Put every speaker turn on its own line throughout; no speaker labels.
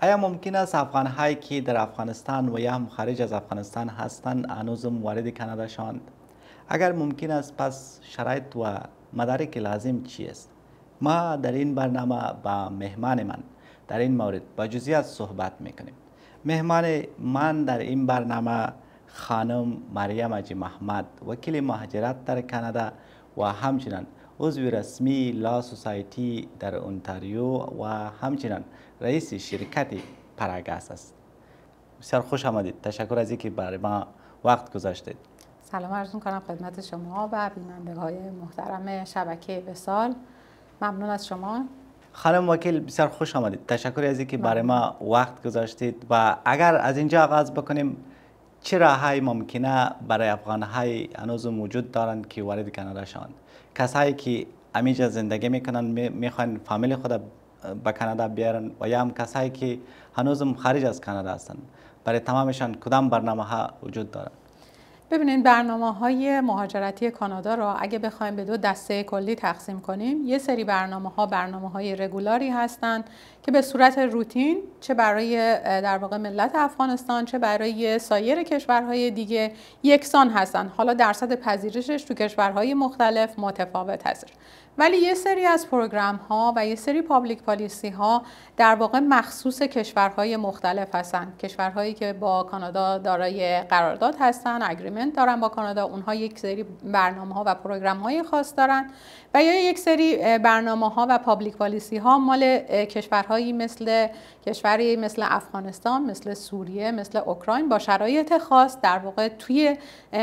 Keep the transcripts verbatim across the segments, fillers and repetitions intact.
آیا ممکن است افغان هایی که در افغانستان و یا هم خارج از افغانستان هستند هنوزم وارد کانادا شوند؟ اگر ممکن است پس شرایط و مدارک لازم چی است؟ ما در این برنامه با مهمان من در این مورد با جزئیات صحبت میکنیم. مهمان من در این برنامه خانم مریم اجی محمد، وکیل مهاجرت در کانادا و همچنین عضو رسمی لا سوسایتی در اونتاریو و همچنین رئیس شرکت پراگاس است. بسیار خوش آمدید. تشکر از اینکه برای ما وقت گذاشتید.
سلام عرض می‌کنم خدمت شما و بینندگان محترم شبکه وصال. ممنون از شما.
خانم وکیل بسیار خوش آمدید. تشکر از اینکه برای ما وقت گذاشتید و اگر از اینجا آغاز بکنیم، چه راه‌های ممکنه برای افغان‌های هنوز موجود دارند که وارد کانادا شوند؟ کسایی که همینجا زندگی میکنن میخوان فامیل خود به کانادا بیارن و یا هم کسایی که هنوزم خارج از کانادا هستند، برای تمامشان کدام برنامه ها وجود دارند؟
ببینید، برنامه های مهاجرتی کانادا را اگه بخوایم به دو دسته کلی تقسیم کنیم، یه سری برنامه ها برنامه های رگولاری هستند که به صورت روتین چه برای در واقع ملت افغانستان چه برای سایر کشورهای دیگه یکسان هستند. حالا درصد پذیرشش تو کشورهای مختلف متفاوت هست، ولی یه سری از پروگرام ها و یه سری پابلیک پالیسی ها در واقع مخصوص کشورهای مختلف هستن. کشورهایی که با کانادا دارای قرارداد هستن، اگریمنت دارن با کانادا، اونها یک سری برنامه ها و پروگرام های خاص دارن و یا یک سری برنامه ها و پابلیک پالیسی ها مال کشورهایی مثل کشوری مثل افغانستان، مثل سوریه، مثل اوکراین با شرایط خاص در واقع توی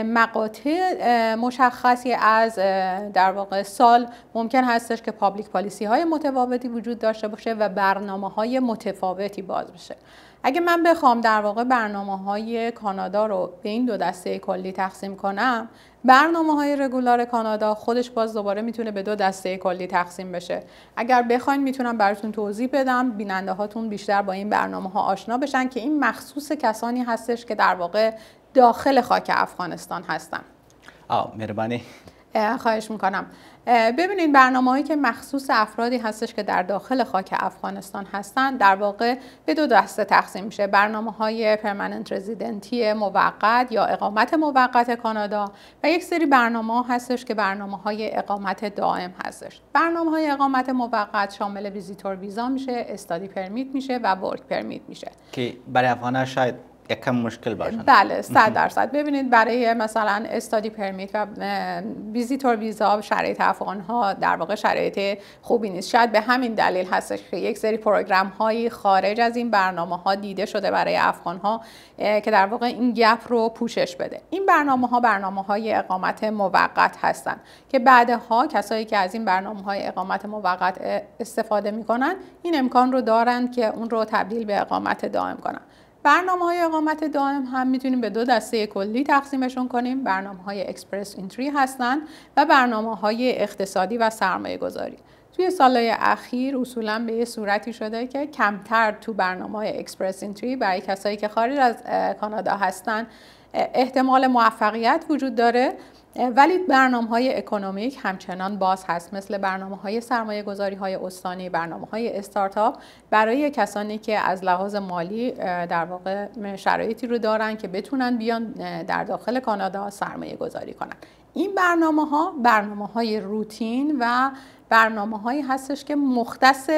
مقاطع مشخصی از در واقع سال ممکن هستش که پابلیک پالیسی های متفاوتی وجود داشته باشه و برنامه های متفاوتی باز بشه. اگه من بخوام در واقع برنامه های کانادا رو به این دو دسته کلی تقسیم کنم، برنامه های رگولار کانادا خودش باز دوباره میتونه به دو دسته کلی تقسیم بشه. اگر بخواید میتونم براتون توضیح بدم، بیننده هاتون بیشتر با این برنامه ها آشنا بشن که این مخصوص کسانی هستش که در واقع داخل خاک افغانستان هستن.
آه مهربانی.
خواهش میکنم. ببینید، برنامه‌هایی که مخصوص افرادی هستش که در داخل خاک افغانستان هستن در واقع به دو دسته تقسیم میشه. برنامه‌های پرمننت رزیدنتی موقت یا اقامت موقت کانادا و یک سری برنامه‌ها هستش که برنامه‌های اقامت دائم هستش. برنامه‌های اقامت موقت شامل ویزیتور ویزا میشه، استادی پرمیت میشه و ورک پرمیت میشه
که برای افغان‌ها شاید یکم مشکل باشه.
بله، صد درصد. ببینید، برای مثلا استادی پرمیت و ویزیتور ویزا شرایط افغان ها در واقع شرایط خوبی نیست. شاید به همین دلیل هستش که یک سری پروگرام های خارج از این برنامه ها دیده شده برای افغان ها که در واقع این گپ رو پوشش بده. این برنامه ها برنامه های اقامت موقت هستن که بعدها کسایی که از این برنامه های اقامت موقت استفاده میکنن این امکان رو دارن که اون رو تبدیل به اقامت دائم کنن. برنامه‌های اقامت دائم هم میتونیم به دو دسته کلی تقسیمشون کنیم. برنامه‌های اکسپرس اینتری هستن و برنامه‌های اقتصادی و سرمایه‌گذاری. توی سالهای اخیر اصولاً به یه صورتی شده که کمتر تو برنامه‌های اکسپرس اینتری برای کسایی که خارج از کانادا هستن احتمال موفقیت وجود داره، ولی برنامه‌های اکونومیک همچنان باز هست، مثل برنامه‌های سرمایه‌گذاری‌های استانی، برنامه‌های استارتاپ برای کسانی که از لحاظ مالی در واقع شرایطی رو دارن که بتونن بیان در داخل کانادا سرمایه‌گذاری کنن. این برنامه‌ها برنامه‌های روتین و برنامه‌هایی هستش که مختص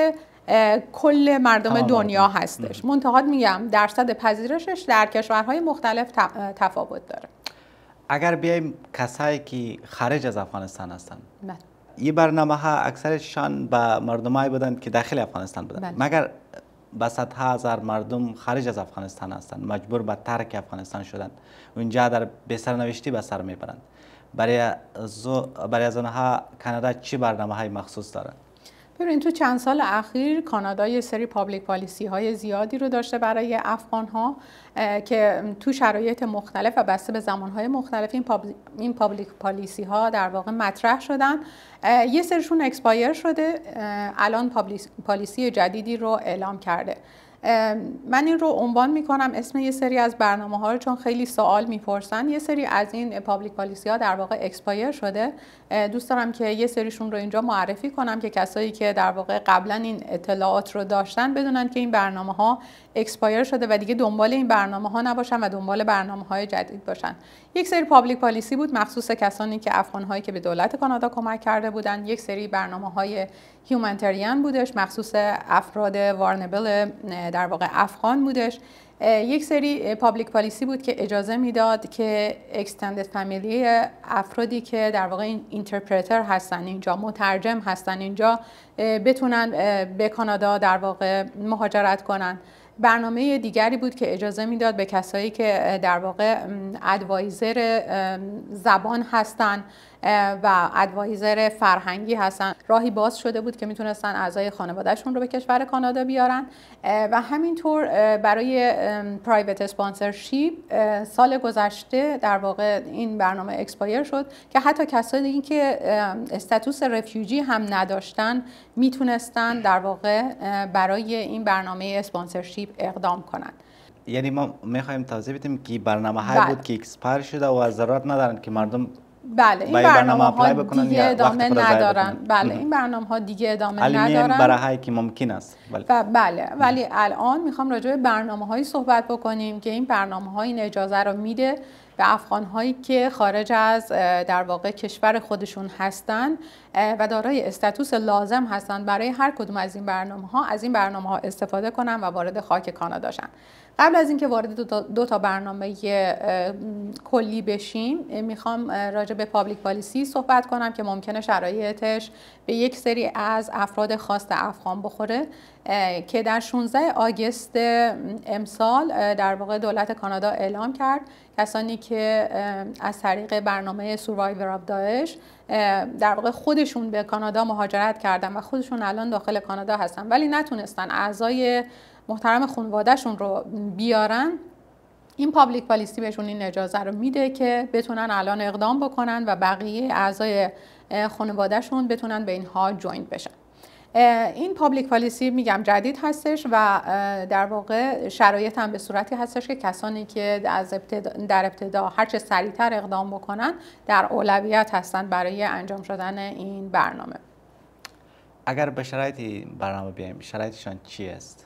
کل مردم دنیا هستش. منتها میگم درصد پذیرشش در کشورهای مختلف تفاوت داره.
اگر بیایم کسایی که خارج از افغانستان هستند، این برنامه ها اکثرشان به مردمایی بودند که داخل افغانستان بودند، مگر به صدها هزار مردم خارج از افغانستان هستند، مجبور به ترک افغانستان شدند، اونجا در بسرنوشتی به سر میبرند. برای برای از آنها کانادا چه برنامه های مخصوص دارد؟
ببینید، تو چند سال اخیر کانادا یه سری پابلیک پالیسی های زیادی رو داشته برای افغان ها که تو شرایط مختلف و بسته به زمان های مختلف این, پابل... این پابلیک پالیسی ها در واقع مطرح شدن. یه سریشون اکسپایر شده، الان پالیسی جدیدی رو اعلام کرده. من این رو عنوان میکنم اسم یه سری از برنامه ها رو، چون خیلی سوال میپرسن. یه سری از این پابلیک پالیسی ها در واقع اکسپایر شده. دوست دارم که یه سریشون رو اینجا معرفی کنم که کسایی که در واقع قبلا این اطلاعات رو داشتن بدونن که این برنامه ها اکسپایر شده و دیگه دنبال این برنامه ها نباشن و دنبال برنامه های جدید باشن. یک سری پابلیک پالیسی بود مخصوص کسانی که افغان هایی که به دولت کانادا کمک کرده بودن. یک سری برنامه های هیومانیتریان بودش مخصوص افراد وارنبل در واقع افغان بودش. یک سری پابلیک پالیسی بود که اجازه میداد که اکستندد فامیلی افرادی که در واقع اینترپرتر هستن اینجا، مترجم هستن اینجا، بتونن به کانادا در واقع مهاجرت کنن. برنامه دیگری بود که اجازه میداد به کسایی که در واقع ادوایزر زبان هستن و ادوایزر فرهنگی هستن، راهی باز شده بود که میتونستن اعضای خانوادهشون رو به کشور کانادا بیارن. و همینطور برای پرایوت اسپانسرشیپ سال گذشته در واقع این برنامه اکسپایر شد که حتی کسایی که استاتوس رفیوجی هم نداشتن میتونستن در واقع برای این برنامه اسپانسرشیپ اقدام کنن.
یعنی ما میخوایم توضیح بدیم که برنامه های بود که اکسپایر شده و ضرورت ندارن که مردم
بله این برنامه ها دیگه ادامه ندارن. بله این برنامه ها دیگه ادامه ندارن
برای هایی که ممکن است.
بله, بله. ولی الان میخوام راجع به برنامه هایی صحبت بکنیم که این برنامه ها این اجازه رو میده به افغان هایی که خارج از در واقع کشور خودشون هستن و دارای استاتوس لازم هستن برای هر کدوم از این برنامه ها از این برنامه ها استفاده کنن و وارد خاک کانادا شن. قبل از اینکه وارد دو تا, دو تا برنامه کلی بشیم میخوام راجع به پابلیک پالیسی صحبت کنم که ممکنه شرایطش به یک سری از افراد خاص افغان بخوره که در شانزده آگوست امسال در واقع دولت کانادا اعلام کرد کسانی که از طریق برنامه سوروایور آف داعش در واقع خودشون به کانادا مهاجرت کردن و خودشون الان داخل کانادا هستن ولی نتونستن اعضای محترم خانواده‌شون رو بیارن، این پابلیک پالیسی بهشون این اجازه رو میده که بتونن الان اقدام بکنن و بقیه اعضای خانواده‌شون بتونن به اینها جوین بشن. این پابلیک پالیسی میگم جدید هستش و در واقع شرایط هم به صورتی هستش که کسانی که از ابتدا در ابتدا هر چه سریعتر اقدام بکنن در اولویت هستن برای انجام شدن این برنامه.
اگر به شرایط برنامه بیایم، شرایطشان چی است؟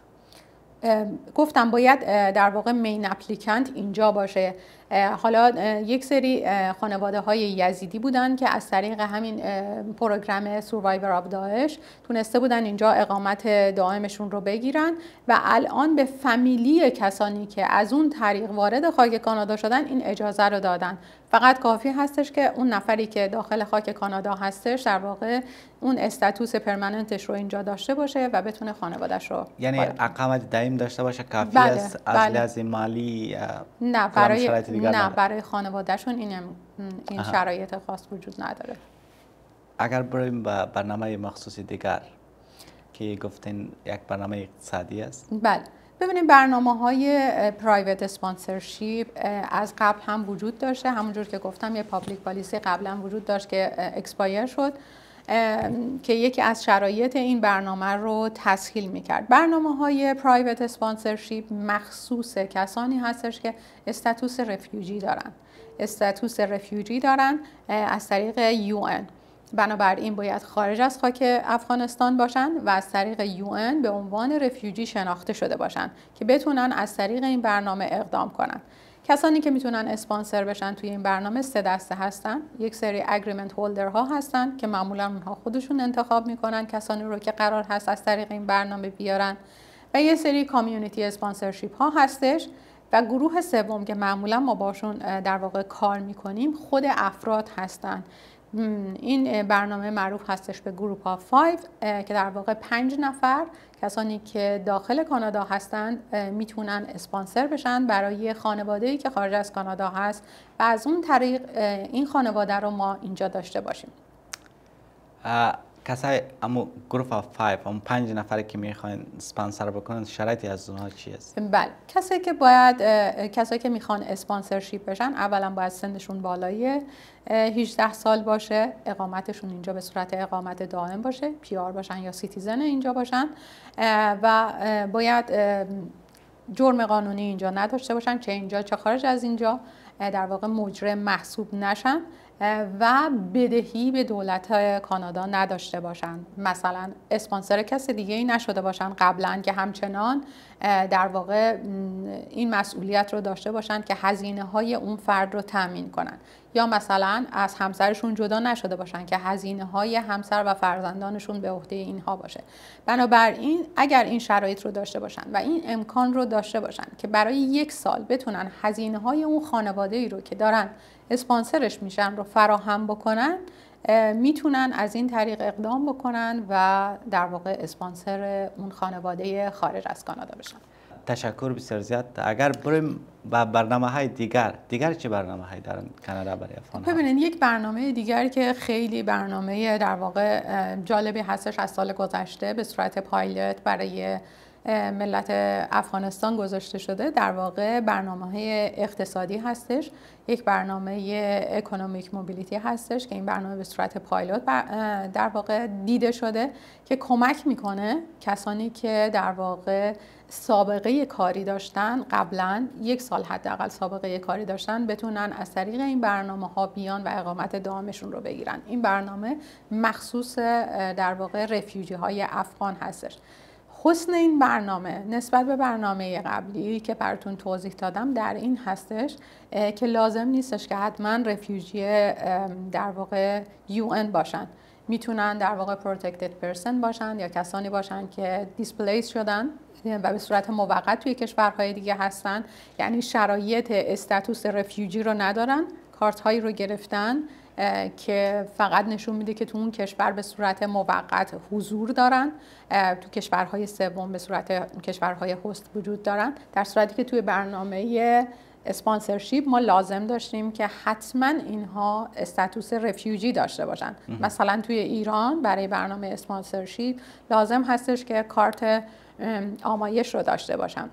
گفتم باید در واقع مین اپلیکانت اینجا باشه. حالا یک سری خانواده های یزیدی بودن که از طریق همین پروگرام سوروایور آف داعش تونسته بودن اینجا اقامت دائمشون رو بگیرن و الان به فامیلی کسانی که از اون طریق وارد خاک کانادا شدن این اجازه رو دادن. فقط کافی هستش که اون نفری که داخل خاک کانادا هستش در واقع اون استاتوس پرمننتش رو اینجا داشته باشه و بتونه خانواده‌اش رو
یعنی اقامت دائم داشته باشه کافی
بله،
است.
بله.
از لحاظ مالی
نه برای نه برای خانواده‌شون این این آها. شرایط خاص وجود نداره.
اگر بریم به برنامه مخصوصی دیگر که گفتین یک برنامه اقتصادی است.
بله ببینیم برنامه های پرایوت اسپانسرشیپ از قبل هم وجود داشته، همونجور که گفتم یه پابلیک پالیسی قبلا وجود داشت که اکسپایر شد که یکی از شرایط این برنامه رو تسهیل میکرد. برنامه های پرایوت اسپانسرشیپ مخصوص کسانی هستش که استاتوس رفیوجی دارن استاتوس رفیوجی دارن از طریق یو ان. بنابراین باید خارج از خاک افغانستان باشن و از طریق یو ان به عنوان رفیوجی شناخته شده باشن که بتونن از طریق این برنامه اقدام کنن. کسانی که میتونن اسپانسر بشن توی این برنامه سه دسته هستن. یک سری اگریمنت هولدر ها هستن که معمولا اونها خودشون انتخاب میکنن کسانی رو که قرار هست از طریق این برنامه بیارن و یه سری کامیونیتی اسپانسرشیپ ها هستش و گروه سوم که معمولا ما باشون در واقع کار میکنیم خود افراد هستن. این برنامه معروف هستش به گروپ آف فایو که در واقع پنج نفر کسانی که داخل کانادا هستند میتونن اسپانسر بشن برای خانواده‌ای که خارج از کانادا هست و از اون طریق این خانواده رو ما اینجا داشته باشیم.
کسای امو گروپ اف پنج هم پنج نفری که میخواین اسپانسر بکنن شرایطی از اونها چی است؟
بله، کسایی که باید کسایی که میخوان اسپانسرشیپ بشن اولا باید سنشون بالای هجده سال باشه، اقامتشون اینجا به صورت اقامت دائم باشه، پی آر باشن یا سیتیزن اینجا باشن و باید جرم قانونی اینجا نداشته باشن، چه اینجا چه خارج از اینجا، در واقع مجرم محسوب نشن و بدهی به دولت کانادا نداشته باشن، مثلا اسپانسر کس دیگه ای نشده باشن قبلا که همچنان در واقع این مسئولیت رو داشته باشن که هزینه های اون فرد رو تامین کنن، یا مثلا از همسرشون جدا نشده باشن که هزینه های همسر و فرزندانشون به عهده اینها باشه. بنابراین اگر این شرایط رو داشته باشن و این امکان رو داشته باشن که برای یک سال بتونن هزینه های اون خانواده ای رو که دارن اسپانسرش میشن رو فراهم بکنن، میتونن از این طریق اقدام بکنن و در واقع اسپانسر اون خانواده خارج از کانادا بشن.
تشکر بسیار زیاد. اگر بریم با برنامه های دیگر، دیگر چه برنامه هایی دارن کانادا برای افغان ها؟
ببینید، یک برنامه دیگری که خیلی برنامه در واقع جالبی هستش از سال گذشته به صورت پایلوت برای ملت افغانستان گذاشته شده، در واقع برنامه‌های اقتصادی هستش. یک برنامه اکونومیک موبیلیتی هستش که این برنامه به صورت پایلوت در واقع دیده شده که کمک میکنه کسانی که در واقع سابقه کاری داشتن، قبلا یک سال حداقل سابقه کاری داشتن، بتونن از طریق این برنامه ها بیان و اقامت دائمشون رو بگیرن. این برنامه مخصوص در واقع رفیوجی های افغان هستش. حسن این برنامه نسبت به برنامه قبلی که براتون توضیح دادم در این هستش که لازم نیستش که حتما رفیوجی در واقع یو ان باشن، میتونن در واقع پروتکتد پرسن باشن یا کسانی باشن که دیسپلیس شدن و به صورت موقت توی کشورهای دیگه هستن، یعنی شرایط استاتوس رفیوجی رو ندارن، کارت هایی رو گرفتن که فقط نشون میده که تو اون کشور به صورت موقت حضور دارن، تو کشورهای سوم به صورت کشورهای هست وجود دارن، در صورتی که توی برنامه اسپانسرشیپ ما لازم داشتیم که حتما اینها استاتوس رفیوجی داشته باشن. مثلا توی ایران برای برنامه اسپانسرشیپ لازم هستش که کارت آمایش رو داشته باشن،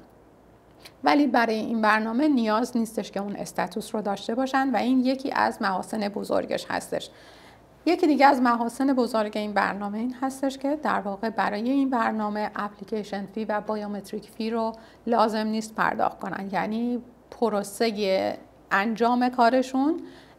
ولی برای این برنامه نیاز نیستش که اون استاتوس رو داشته باشن و این یکی از محاسن بزرگش هستش. یکی دیگه از محاسن بزرگ این برنامه این هستش که در واقع برای این برنامه اپلیکیشن فی و بایومتریک فی رو لازم نیست پرداخت کنن، یعنی پروسه انجام کارشون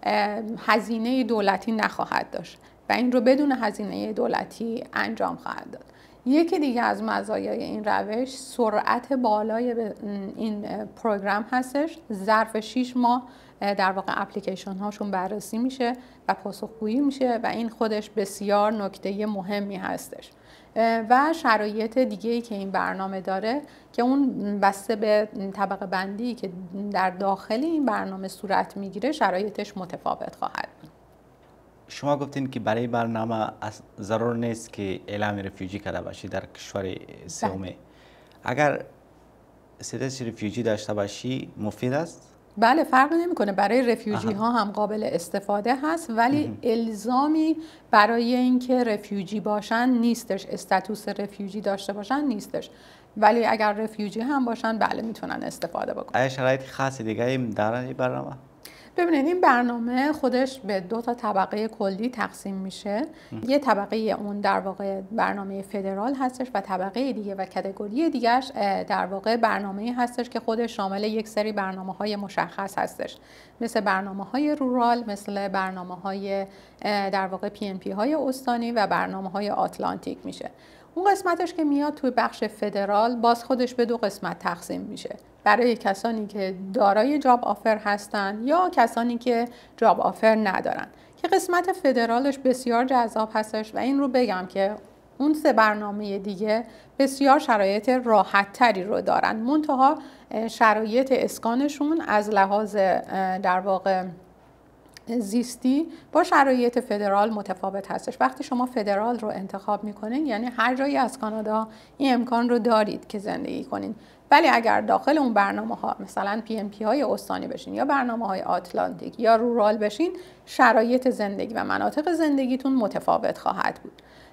هزینه دولتی نخواهد داشت و این رو بدون هزینه دولتی انجام خواهد داد. یکی دیگه از مزایای این روش سرعت بالای این پروگرام هستش. ظرف شش ماه در واقع اپلیکیشن هاشون بررسی میشه و پاسخگویی میشه و این خودش بسیار نکته مهمی هستش. و شرایط دیگه‌ای که این برنامه داره که اون بسته به طبقه بندی که در داخل این برنامه صورت میگیره شرایطش متفاوت خواهد بود.
شما گفتین که برای برنامه ضرور نیست که اعلام رفیوجی کرده باشی در کشور سومه. اگر استاتوس رفیوجی داشته باشی مفید است؟
بله، فرق نمیکنه. برای رفیوجی ها هم قابل استفاده هست، ولی اه. الزامی برای اینکه رفیوجی باشن نیستش، استاتوس رفیوجی داشته باشن نیستش، ولی اگر رفیوجی هم باشن بله میتونن استفاده بکنن.
آیا شرایط خاص دیگه ای داره این برنامه؟
ببینید، این برنامه خودش به دو تا طبقه کلی تقسیم میشه. یه طبقه اون در واقع برنامه فدرال هستش و طبقه دیگه و کاتگوری دیگهش در واقع برنامه هستش که خودش شامل یک سری برنامه‌های مشخص هستش، مثل برنامه‌های رورال، مثل برنامه‌های در واقع پی ان پی های استانی و برنامه‌های آتلانتیک میشه. اون قسمتش که میاد توی بخش فدرال باز خودش به دو قسمت تقسیم میشه، برای کسانی که دارای جاب آفر هستن یا کسانی که جاب آفر ندارن، که قسمت فدرالش بسیار جذاب هستش و این رو بگم که اون سه برنامه دیگه بسیار شرایط راحت تری رو دارن، منتها شرایط اسکانشون از لحاظ در واقع زیستی با شرایط فدرال متفاوت هستش. وقتی شما فدرال رو انتخاب میکنین یعنی هر جایی از کانادا این امکان رو دارید که زندگی کنین، ولی اگر داخل اون برنامه ها مثلا پی ام پی های استانی بشین یا برنامه های آتلانتیک یا رورال بشین، شرایط زندگی و مناطق زندگیتون متفاوت خواهد بود.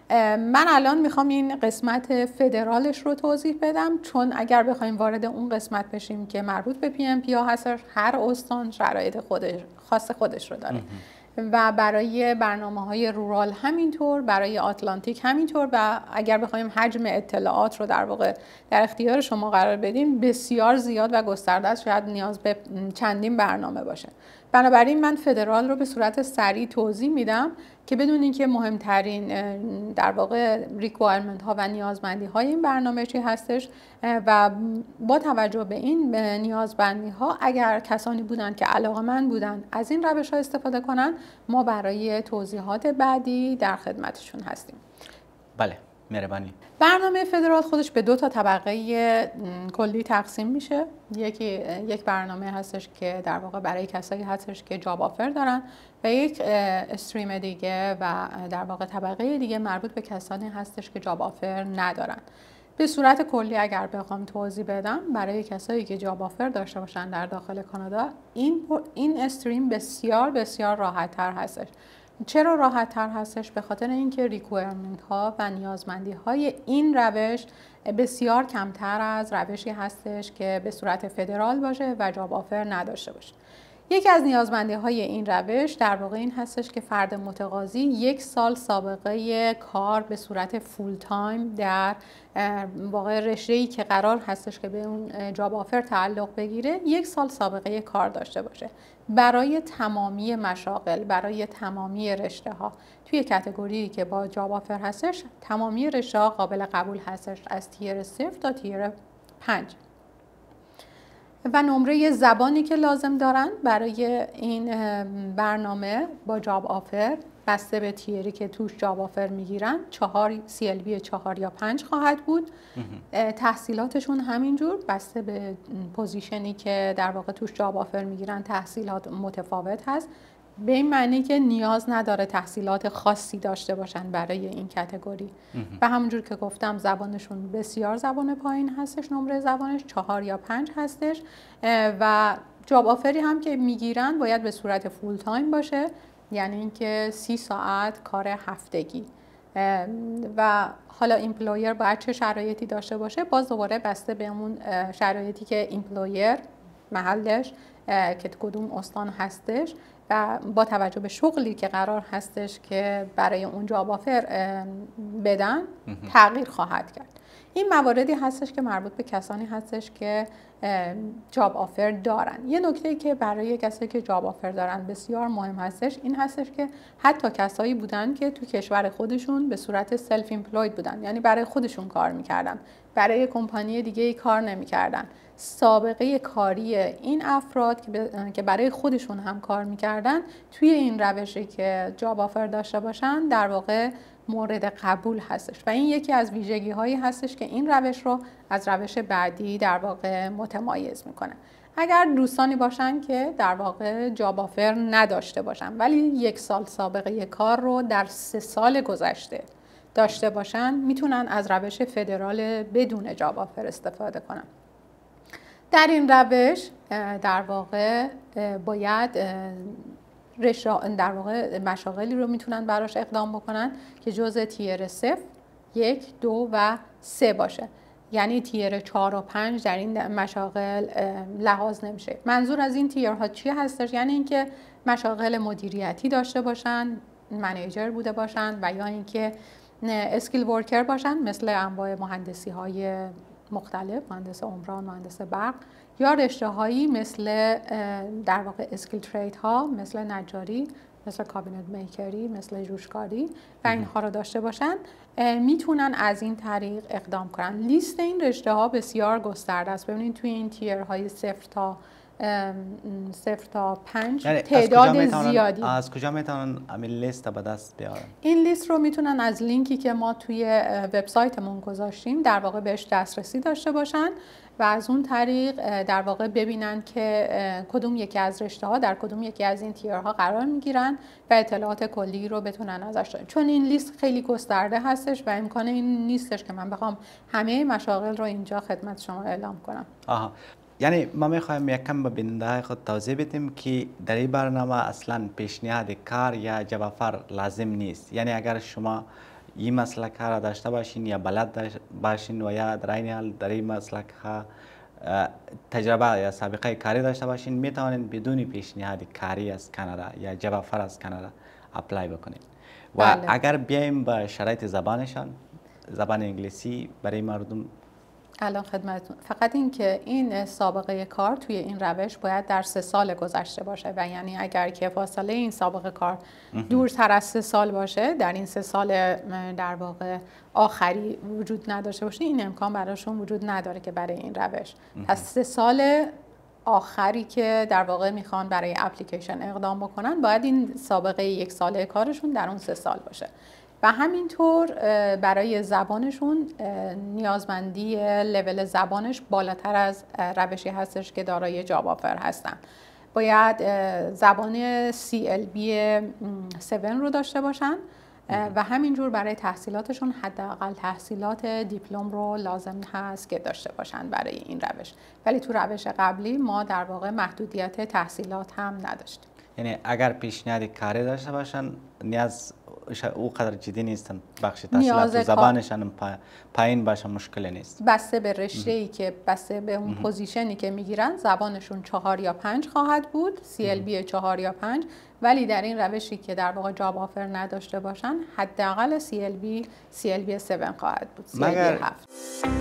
من الان میخوام این قسمت فدرالش رو توضیح بدم، چون اگر بخوایم وارد اون قسمت بشیم که مربوط به پی ام پی ها هستش، هر استان شرایط خودش خاص خودش رو داره و برای برنامه‌های رورال همینطور، برای آتلانتیک همینطور و اگر بخوایم حجم اطلاعات رو در واقع در اختیار شما قرار بدیم بسیار زیاد و گسترده است، شاید نیاز به چندین برنامه باشه. بنابراین من فدرال رو به صورت سریع توضیح میدم که بدونین که مهمترین در واقع ریکوایرمنت ها و نیازمندی های این برنامه چی هستش و با توجه به این نیازمندی ها اگر کسانی بودن که علاقه‌مند بودن از این روش ها استفاده کنن، ما برای توضیحات بعدی در خدمتشون هستیم.
بله، مهربانی.
برنامه فدرال خودش به دو تا طبقه کلی تقسیم میشه. یکی یک برنامه هستش که در واقع برای کسایی هستش که جاب آفر دارن و یک استریم دیگه و در واقع طبقه دیگه مربوط به کسانی هستش که جاب آفر ندارن. به صورت کلی اگر بخوام توضیح بدم، برای کسایی که جاب آفر داشته باشن در داخل کانادا، این این استریم بسیار بسیار راحت تر هستش. چرا راحت تر هستش؟ به خاطر اینکه ریکوایرمنت ها و نیازمندی های این روش بسیار کمتر از روشی هستش که به صورت فدرال باشه و جاب آفر نداشته باشه. یکی از نیازمندی های این روش در واقع این هستش که فرد متقاضی یک سال سابقه کار به صورت فول تایم در واقع رشته‌ای که قرار هستش که به اون جاب آفر تعلق بگیره یک سال سابقه کار داشته باشه برای تمامی مشاغل، برای تمامی رشته ها. توی کاتگوری که با جاب آفر هستش تمامی رشته ها قابل قبول هستش، از تیر صفر تا تیر پنج. و نمره زبانی که لازم دارن برای این برنامه با جاب آفر بسته به تیری که توش جاب آفر میگیرن چهار سی ال بی چهار یا پنج خواهد بود. تحصیلاتشون همینجور بسته به پوزیشنی که در واقع توش جاب آفر میگیرن تحصیلات متفاوت هست، به این معنی که نیاز نداره تحصیلات خاصی داشته باشن برای این کاتگوری. و همونجور که گفتم زبانشون بسیار زبان پایین هستش، نمره زبانش چهار یا پنج هستش و جاب آفری هم که میگیرن باید به صورت فول تایم باشه، یعنی اینکه سی ساعت کار هفتگی و حالا ایمپلویر باید چه شرایطی داشته باشه، باز دوباره بسته به اون شرایطی که ایمپلویر محلش که کدوم استان هستش و با توجه به شغلی که قرار هستش که برای اون جاب آفر بدن تغییر خواهد کرد. این مواردی هستش که مربوط به کسانی هستش که جاب آفر دارن. یه نکته که برای کسایی که جاب آفر دارن بسیار مهم هستش این هستش که حتی کسایی بودن که تو کشور خودشون به صورت سلف ایمپلوید بودن، یعنی برای خودشون کار میکردن، برای کمپانی دیگه کار نمیکردن، سابقه کاری این افراد که برای خودشون هم کار میکردن توی این روشی که جاب آفر داشته باشن در واقع مورد قبول هستش و این یکی از ویژگی هایی هستش که این روش رو از روش بعدی در واقع متمایز میکنه. اگر دوستانی باشن که در واقع جاب آفر نداشته باشن ولی یک سال سابقه کار رو در سه سال گذشته داشته باشن، میتونن از روش فدرال بدون جاب آفر استفاده کنن. در این روش در واقع باید در واقع مشاغلی رو میتونن براش اقدام بکنن که جزء تیر صفر، یک، دو و سه باشه، یعنی تیر چهار و پنج در این مشاغل لحاظ نمیشه. منظور از این تیرها چی هستش؟ یعنی اینکه مشاغل مدیریتی داشته باشن، منیجر بوده باشن و یا اینکه اسکیل ورکر باشن مثل انواع مهندسی های مختلف، مهندس عمران، مهندس برق، یا رشته هایی مثل در واقع اسکیل ترید ها مثل نجاری، مثل کابینت میکری، مثل جوشکاری و اینها رو داشته باشن، میتونن از این طریق اقدام کنن. لیست این رشته ها بسیار گسترده است. ببینید توی این تیرهای صفر تا صفر تا پنج یعنی تعداد زیادی.
از کجا میتونن همین لیست به دست بیارن؟
این لیست رو میتونن از لینکی که ما توی وبسایتمون گذاشتیم در واقع بهش دسترسی داشته باشن و از اون طریق در واقع ببینن که کدوم یکی از رشته ها در کدوم یکی از این تیرها قرار میگیرن و اطلاعات کلی رو بتونن ازش دارن. چون این لیست خیلی گسترده هستش و امکان این نیستش که من بخوام همه مشاغل رو اینجا خدمت شما اعلام کنم.
آها. یعنی ما میخوایم یک کم به بیننده خود توضیح بدیم که در این برنامه اصلا پیشنهاد کار یا جاب آفر لازم نیست. یعنی اگر شما این مسلک ها را داشته باشین یا بلد باشین و یا در این حال در این مسلک ها تجربه یا سابقه کاری داشته باشین، می توانید بدون پیشنهاد کاری از کانادا یا جاب آفر از کانادا اپلای بکنید. و
بله.
اگر بیایم به شرایط زبانشان، زبان انگلیسی برای مردم
الان خدمتتون، فقط این که این سابقه کار توی این روش باید در سه سال گذشته باشه و یعنی اگر که فاصله این سابقه کار دورتر از سه سال باشه، در این سه سال در واقع آخری وجود نداشته باشه، این امکان براشون وجود نداره که برای این روش. پس سه سال آخری که در واقع میخوان برای اپلیکیشن اقدام بکنن باید این سابقه یک ساله کارشون در اون سه سال باشه. و همینطور برای زبانشون نیازمندی لول زبانش بالاتر از روشی هستش که دارای جاب آفر هستن. باید زبان سی ال بی هفت رو داشته باشن و همینجور برای تحصیلاتشون حداقل تحصیلات دیپلم رو لازم هست که داشته باشن برای این روش. ولی تو روش قبلی ما در واقع محدودیت تحصیلات هم نداشتیم.
یعنی اگر پیشنهاد کاری داشته باشن نیاز او قدر جدی نیستن، بخش تحصیلات و زبانشان پایین باشه مشکل نیست.
بسته به رشته‌ای که بسته به اون پوزیشنی که میگیرن زبانشون چهار یا پنج خواهد بود، سی ال بی چهار یا پنج، ولی در این روشی که در واقع جاب آفر نداشته باشن حداقل سی ال بی سی ال بی هفت خواهد بود. سی ال بی هفت.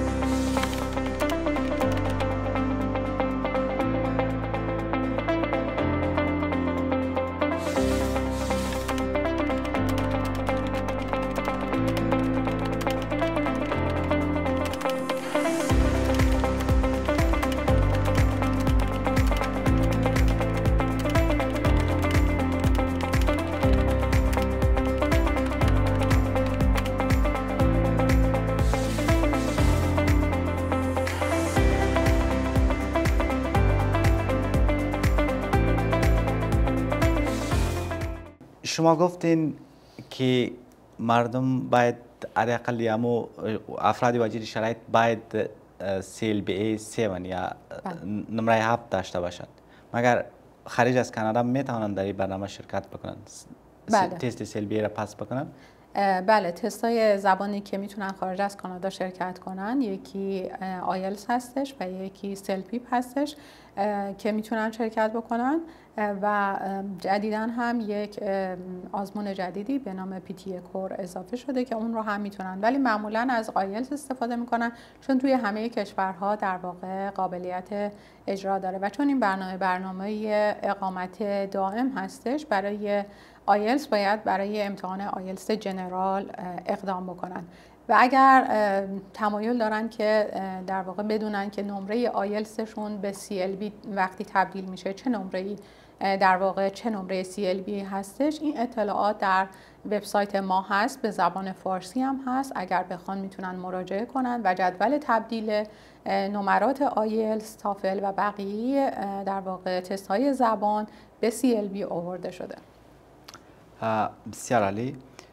شما گفتین که مردم باید حداقل یامو افراد واجد شرایط باید سی ال بی ای هفت یا نمره هفت داشته باشند، مگر خارج از کانادا می توانند در این برنامه شرکت بکنند؟
بله.
تست سی ال بی ای را پاس بکنند؟
بله، تستای زبانی که میتونن خارج از کانادا شرکت کنن یکی آیلتس هستش و یکی سلپیپ هستش که میتونن شرکت بکنن و جدیداً هم یک آزمون جدیدی به نام پی تی کور اضافه شده که اون رو هم میتونن، ولی معمولاً از آیلتس استفاده میکنن چون توی همه کشورها در واقع قابلیت اجرا داره و چون این برنامه برنامه اقامت دائم هستش، برای آیلتس باید برای امتحان آیلتس جنرال اقدام بکنن و اگر تمایل دارن که در واقع بدونن که نمره آیلتسشون به سی ال بی وقتی تبدیل میشه چه نمره‌ای در واقع چه نمره سی ال بی هستش، این اطلاعات در وبسایت ما هست، به زبان فارسی هم هست، اگر بخوان میتونن مراجعه کنن و جدول تبدیل نمرات آیلتس، تافل و بقیه در واقع تست های زبان به سی ال بی آورده شده.
بسیار عالی.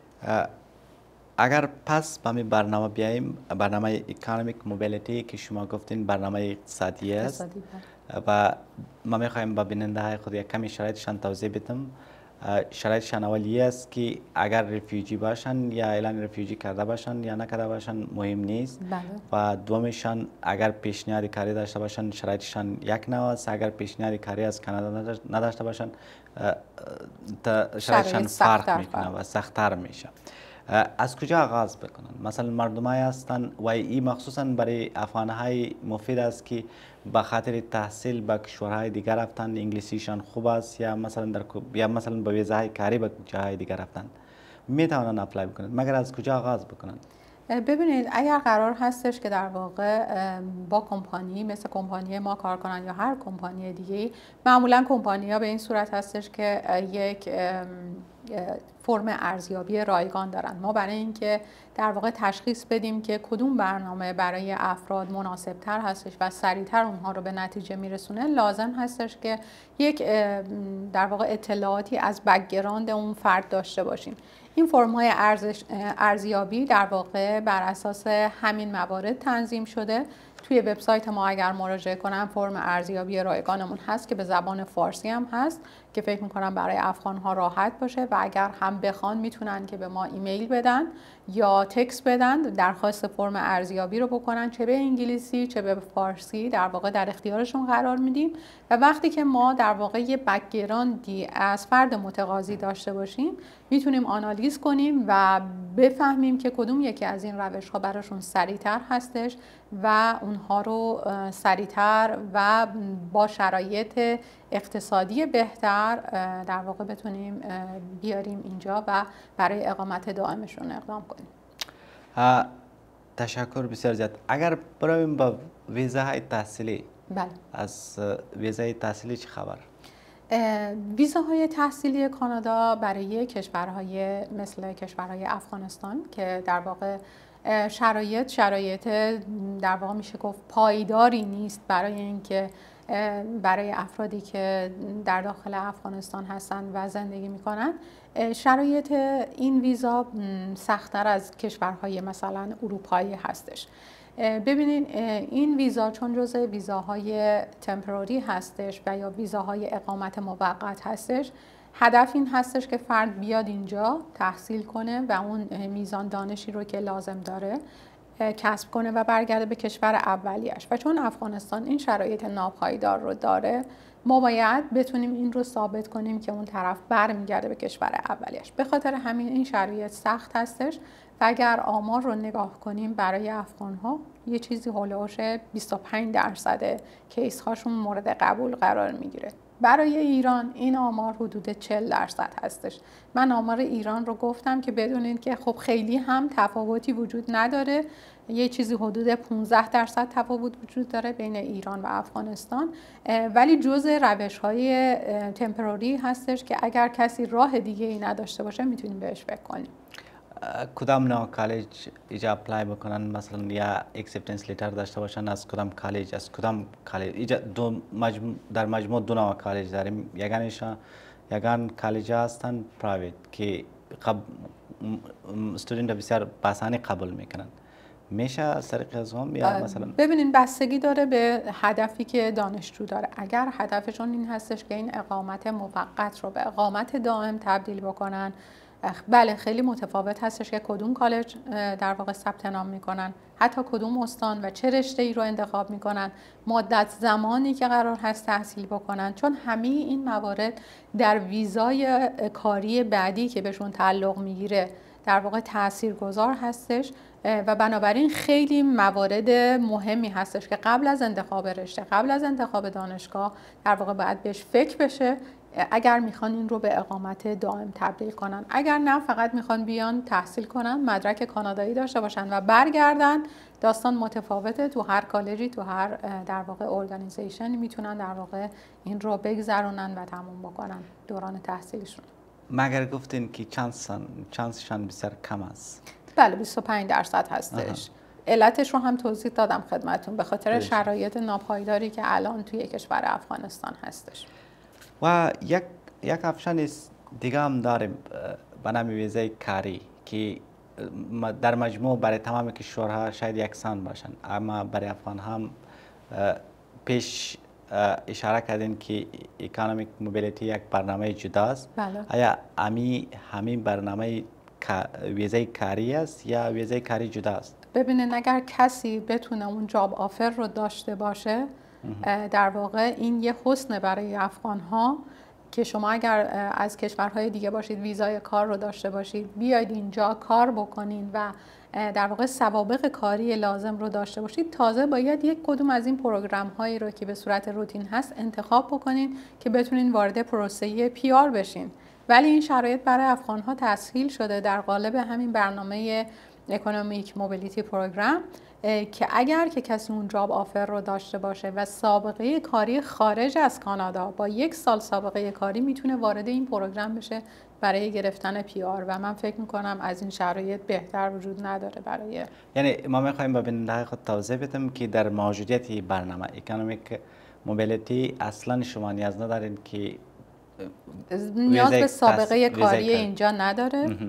اگر پس به این برنامه بیاییم، برنامه اکانومیک موبیلیتی که شما گفتین برنامه اقتصادی است و ما میخوایم با بیننده های خود یک کمی شرایطشان توضیح بدم. شرایطشان اولیه است که اگر رفیوجی باشن یا اعلان رفیوجی کرده باشن یا نکرده باشن مهم نیست.
بله.
و دومشان اگر پیشنهاد کاری داشته باشن شرایطشان یک نوع است، اگر پیشنهاد کاری از کانادا نداشته باشن شرایطشان فرق میکنه و سخت‌تر میشه. از کجا آغاز بکنن؟ مثلا مردمایی هستن و این مخصوصا برای افغانهای مفید است که به خاطر تحصیل به کشورهای دیگر رفتن، انگلیسیشان خوب است یا مثلا در یا مثلا به ویزای کاری به جاهای دیگر رفتن، می توانند اپلای بکنند، مگر از کجا آغاز بکنند؟
ببینید اگر قرار هستش که در واقع با کمپانی مثل کمپانی ما کار کنن یا هر کمپانی دیگه، معمولا کمپانی ها به این صورت هستش که یک فرم ارزیابی رایگان دارن. ما برای اینکه در واقع تشخیص بدیم که کدوم برنامه برای افراد مناسب تر هستش و سریعتر اونها رو به نتیجه میرسونه، لازم هستش که یک در واقع اطلاعاتی از بک‌گراند اون فرد داشته باشیم. این فرم های ارزیابی در واقع بر اساس همین موارد تنظیم شده توی وبسایت ما اگر مراجعه کنن فرم ارزیابی رایگانمون هست که به زبان فارسی هم هست که فکر میکنم برای افغان‌ها راحت باشه و اگر هم بخوان میتونن که به ما ایمیل بدن یا تکست بدن درخواست فرم ارزیابی رو بکنن، چه به انگلیسی چه به فارسی در واقع در اختیارشون قرار میدیم و وقتی که ما در واقع یه بک‌گراندی از فرد متقاضی داشته باشیم میتونیم آنالیز کنیم و بفهمیم که کدوم یکی از این روش‌ها براشون سریع‌تر هستش و اونها رو سریع‌تر و با شرایط اقتصادی بهتر در واقع بتونیم بیاریم اینجا و برای اقامت دائمشون اقدام کنیم.
تشکر بسیار زیاد. اگر برویم با ویزاهای تحصیلی،
بله.
از ویزای تحصیلی چه خبر؟
ویزاهای تحصیلی کانادا برای کشورهای مثل کشورهای افغانستان که در واقع شرایط شرایط در واقع میشه گفت پایداری نیست برای اینکه برای افرادی که در داخل افغانستان هستند و زندگی میکنن، شرایط این ویزا سخت‌تر از کشورهای مثلا اروپایی هستش. ببینین این ویزا چون جزء ویزاهای تمپراری هستش و یا ویزاهای اقامت موقت هستش، هدف این هستش که فرد بیاد اینجا تحصیل کنه و اون میزان دانشی رو که لازم داره کسب کنه و برگرده به کشور اولیش. و چون افغانستان این شرایط ناپایدار رو داره، ما باید بتونیم این رو ثابت کنیم که اون طرف برمیگرده به کشور اولیش. به خاطر همین این شرایط سخت هستش و اگر آمار رو نگاه کنیم برای افغان‌ها یه چیزی هولوش بیست و پنج درصد کیس هاشون مورد قبول قرار میگیره. برای ایران این آمار حدود چهل درصد هستش. من آمار ایران رو گفتم که بدونید که خب خیلی هم تفاوتی وجود نداره، یه چیزی حدود پانزده درصد تفاوت وجود داره بین ایران و افغانستان، ولی جزء روش‌های تمپراری هستش که اگر کسی راه دیگه ای نداشته باشه میتونیم بهش فکر کنیم.
کدام نوع کالج ایجا اپلای بکنن، مثلا یا اکسپتنس لیتر داشته باشن از کدام کالج، از کدام کالج ایجا دو مجموع در مجموع دو نوع کالج داریم، یگانش یگان کالج هستن پرایوت که قب استودنت بسیار بسانی قبول میکنن، میشه از طریق از هم یا مثلا؟
ببینین بستگی داره به هدفی که دانشجو داره. اگر هدفشون این هستش که این اقامت موقت رو به اقامت دائم تبدیل بکنن، بله خیلی متفاوت هستش که کدوم کالج در واقع ثبت نام میکنن، حتی کدوم استان و چه رشته‌ای رو انتخاب میکنن، مدت زمانی که قرار هست تحصیل بکنن، چون همه این موارد در ویزای کاری بعدی که بهشون تعلق میگیره در واقع تاثیرگذار هستش و بنابراین خیلی موارد مهمی هستش که قبل از انتخاب رشته، قبل از انتخاب دانشگاه در واقع باید بهش فکر بشه اگر میخوان این رو به اقامت دائم تبدیل کنن. اگر نه فقط میخوان بیان تحصیل کنن، مدرک کانادایی داشته باشن و برگردن، داستان متفاوته. تو هر کالجی، تو هر در واقع ارگانیزیشنی میتونن در واقع این رو بگذرونن و تموم بکنن دوران تحصیلشون.
مگر گفتین که چانسن چانسشان بسیار کم است.
بله بیست و پنج درصد هستش. علتش رو هم توضیح دادم خدمتون، به خاطر
بله.
شرایط ناپایداری که الان توی کشور افغانستان هستش.
و یک یک آپشن دیگه هم داریم به نام ویزای کاری که در مجموع برای تمام کشورها شاید یکسان باشن، اما برای افغان هم پیش اشاره کردین که اکانومیک موبیلیتی یک برنامه جداست.
بله.
آیا امی همین برنامه ویزای کاری است یا ویزای کاری جدا است؟
ببینید اگر کسی بتونه اون جاب آفر رو داشته باشه، در واقع این یه حسن برای افغان ها که شما اگر از کشورهای دیگه باشید ویزای کار رو داشته باشید، بیاید اینجا کار بکنین و در واقع سوابق کاری لازم رو داشته باشید، تازه باید یک کدوم از این پروگرام هایی رو که به صورت روتین هست انتخاب بکنین که بتونین وارد پروسه پی آر بشین. ولی این شرایط برای افغان ها تسهیل شده در قالب همین برنامه اکونومیک موبیلیتی پروگرام که اگر که کسی اون جاب آفر رو داشته باشه و سابقه کاری خارج از کانادا با یک سال سابقه کاری میتونه وارد این پروگرام بشه برای گرفتن پی آر و من فکر میکنم از این شرایط بهتر وجود نداره برای،
یعنی ما میخوایم با بیننده خود توضیح بدیم که در موجودیت برنامه اکونومیک موبیلیتی اصلا شما نیاز ندارین که
نیاز به سابقه کاری اینجا نداره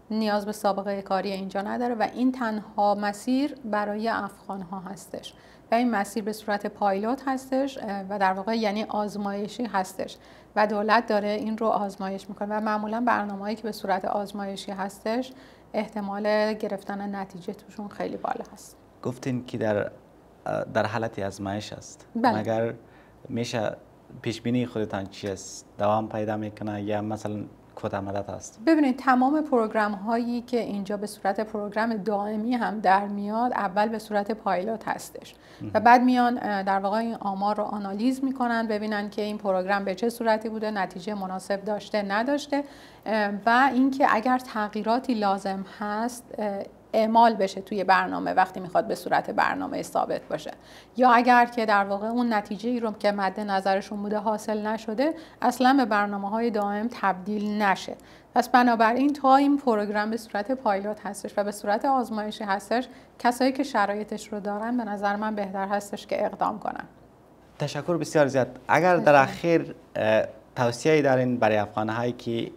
نیاز به سابقه کاری اینجا نداره و این تنها مسیر برای افغان ها هستش و این مسیر به صورت پایلوت هستش و در واقع یعنی آزمایشی هستش و دولت داره این رو آزمایش میکنه و معمولا برنامه‌هایی که به صورت آزمایشی هستش احتمال گرفتن نتیجه توشون خیلی بالا هست.
گفتین که در در حالت آزمایش است.
بله.
مگر میشه پیش بینی خودتان چی است؟ دوام پیدا میکنه یا مثلا کوتاه مدت است؟
ببینید تمام پروگرام هایی که اینجا به صورت پروگرام دائمی هم در میاد اول به صورت پایلوت هستش و بعد میان در واقع این آمار رو آنالیز میکنن ببینن که این پروگرام به چه صورتی بوده، نتیجه مناسب داشته نداشته و اینکه اگر تغییراتی لازم هست اعمال بشه توی برنامه وقتی میخواد به صورت برنامه ثابت باشه یا اگر که در واقع اون نتیجه ای رو که مد نظرشون بوده حاصل نشده اصلا به برنامه‌های دائم تبدیل نشه. پس بنابراین تا این پروگرام به صورت پایلوت هستش و به صورت آزمایشی هستش کسایی که شرایطش رو دارن به نظر من بهتر هستش که اقدام کنن.
تشکر بسیار زیاد. اگر در اخیر توصیه‌ای دارین برای افغان‌هایی که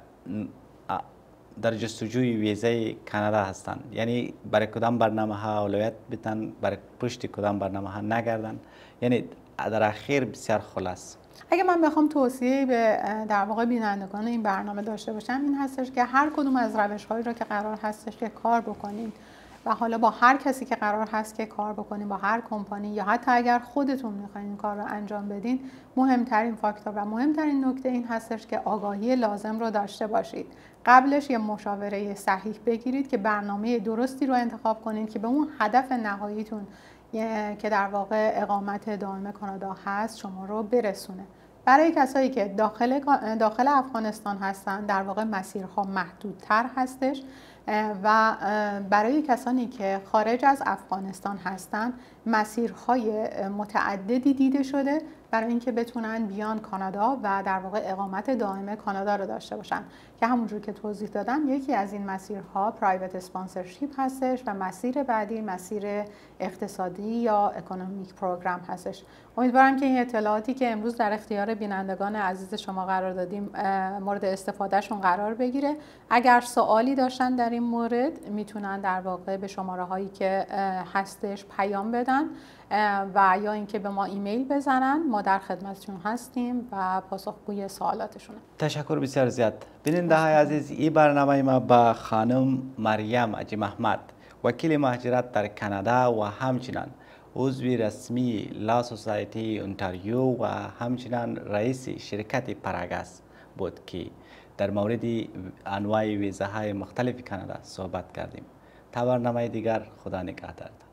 در جستجوی ویزای کانادا هستند، یعنی برای کدام برنامه ها اولویت بدن، برای پشت کدام برنامه ها نگردن، یعنی در اخیر بسیار خلاص
اگه من بخوام توصیه به در واقع بینندگان این برنامه داشته باشم این هستش که هر کدوم از روش‌هایی رو که قرار هستش که کار بکنین و حالا با هر کسی که قرار هست که کار بکنین، با هر کمپانی یا حتی اگر خودتون میخواین این کار رو انجام بدین، مهمترین فاکتور و مهمترین نکته این هستش که آگاهی لازم رو داشته باشید. قبلش یه مشاوره صحیح بگیرید که برنامه درستی رو انتخاب کنید که به اون هدف نهاییتون که در واقع اقامت دائم کانادا هست شما رو برسونه. برای کسایی که داخل داخل افغانستان هستن در واقع مسیرها محدودتر هستش و برای کسانی که خارج از افغانستان هستن مسیرهای متعددی دیده شده برای اینکه بتونن بیان کانادا و در واقع اقامت دائم کانادا رو داشته باشن که همونجور که توضیح دادم یکی از این مسیرها پرایوت اسپانسرشیپ هستش و مسیر بعدی مسیر اقتصادی یا اکونومیک پروگرام هستش. امیدوارم که این اطلاعاتی که امروز در اختیار بینندگان عزیز شما قرار دادیم مورد استفادهشون قرار بگیره. اگر سوالی داشتن در این مورد میتونن در واقع به شماره هایی که هستش پیام بدن و یا اینکه به ما ایمیل بزنن، ما در خدمتشون هستیم و پاسخگوی سوالاتشون.
تشکر بسیار زیاد. بیننده های عزیز، این برنامه ما با خانم مریم عجیم احمد، وکیل مهاجرت در کانادا و همچنان عضو رسمی لا سوسایتی اونتاریو و همچنان رئیس شرکت پراگاس بود که در مورد انواع ویزاهای مختلف کانادا صحبت کردیم. تا برنامه دیگر، خدا نگهدار.